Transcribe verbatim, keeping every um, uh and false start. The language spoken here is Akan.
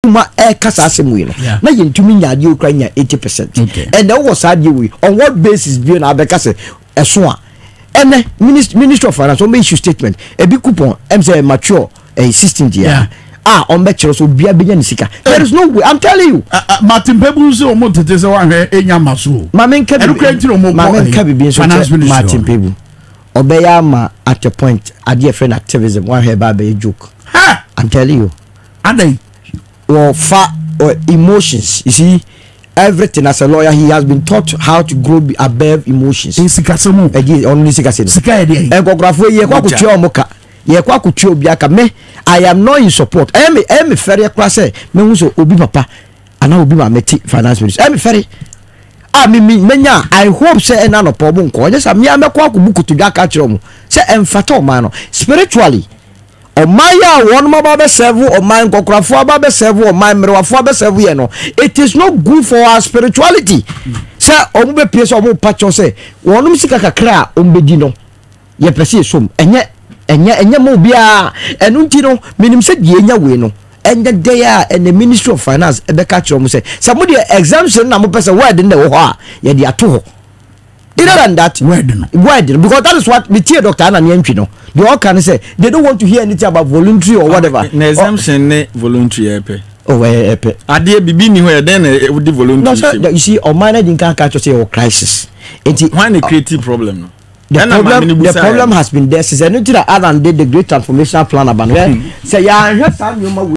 ma e kasa asem we no na yentumi nya ade okra nya eighty percent and there was ade we on what basis bi na abeka se eso a ene minister of finance o make issue statement e bi coupon em say mature a system dia ah on be chiro so bia benya ni sika there is no way I'm telling you uh, uh, Martin Kpebu say o mo tete say wan hwe enya maso ma men ka bi ma men ka bi so Martin Kpebu obeya ma at a point ade friend activism wan hwe ba be joke ha I'm telling you and or far or emotions you see everything as a lawyer he has been taught how to grow above emotions in sikasemu again only sikasemu sika e dey en kokografo ye kwa kutua omoka ye kwa kutua obi aka me I am not in support I am I am very class me hu so obi papa ana obi ma meti finance minister I am very ah me me menya I hope say na no problem nko just am ya me kwa ku buku to dwa ka kire mo say emfata o man no spiritually o man ya won ma ba be serve o man kokografo ba be serve o man merewafo ba serve ye no it is not good for our spirituality say o mo be pie so o mo pacho say wonum sika kakra o mbedi no ye pese som enye enye enye mo bia enu nti no minim se die nya we no enye dey a and the Ministry of Finance e be ka kire mo say say mo the exemption na mo pese word na wo ho a ye de ato ho other than that word no word because that is what me tie doctor na ntwi no they all can say they don't want to hear anything about voluntary or whatever an exemption ne voluntary epe oh eh epe ade bibi ni ho then e would voluntary no so you see o man dey can catch say o crisis it when a creative problem no the problem, the problem has been there since anything that Adam did the great transformational plan about say ya